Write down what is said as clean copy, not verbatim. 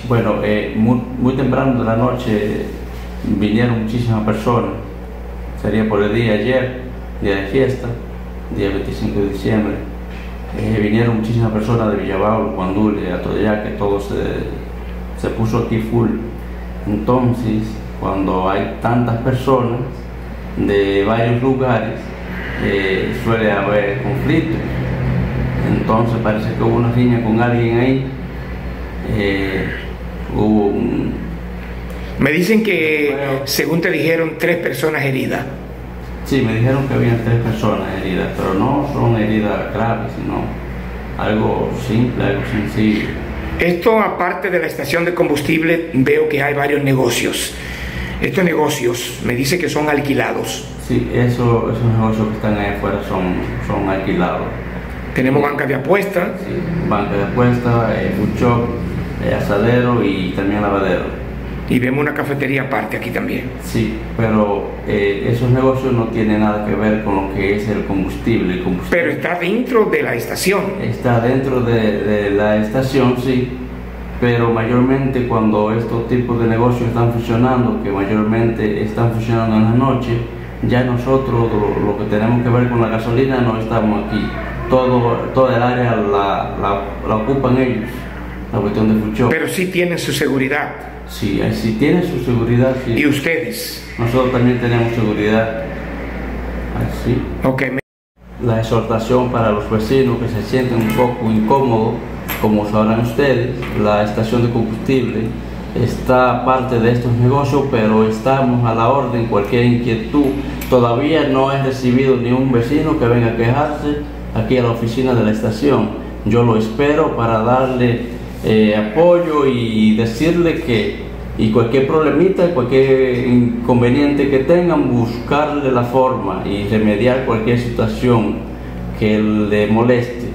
Bueno, muy temprano de la noche vinieron muchísimas personas. Sería por el día ayer, día de fiesta, día 25 de diciembre. Vinieron muchísimas personas de Villabao, Guandule, Atoyac, que todo se puso aquí full. Entonces, cuando hay tantas personas de varios lugares, suele haber conflictos. Entonces parece que hubo una riña con alguien ahí. Me dicen que, según te dijeron, 3 personas heridas. Sí, me dijeron que había 3 personas heridas, pero no son heridas graves, sino algo simple, algo sencillo. Esto, aparte de la estación de combustible, veo que hay varios negocios. Estos negocios me dice que son alquilados. Sí, esos negocios que están ahí afuera son alquilados. Tenemos banca de apuestas. Sí, banca de apuestas, food shop, asadero y también lavadero. Y vemos una cafetería aparte aquí también. Sí, pero esos negocios no tienen nada que ver con lo que es el combustible. Pero está dentro de la estación. Está dentro de la estación, sí, pero mayormente cuando estos tipos de negocios están funcionando, que mayormente están funcionando en la noche, ya nosotros lo que tenemos que ver con la gasolina no estamos aquí. Toda el área la ocupan ellos, la cuestión de food shop. Pero sí tienen su seguridad. Sí, si tienen su seguridad, sí. ¿Y ustedes? Nosotros también tenemos seguridad. Así. Ok. La exhortación para los vecinos que se sienten un poco incómodos, como sabrán ustedes, la estación de combustible está parte de estos negocios, pero estamos a la orden, cualquier inquietud. Todavía no he recibido ni un vecino que venga a quejarse aquí a la oficina de la estación. Yo lo espero para darle apoyo y decirle que cualquier problemita, cualquier inconveniente que tengan, buscarle la forma y remediar cualquier situación que le moleste.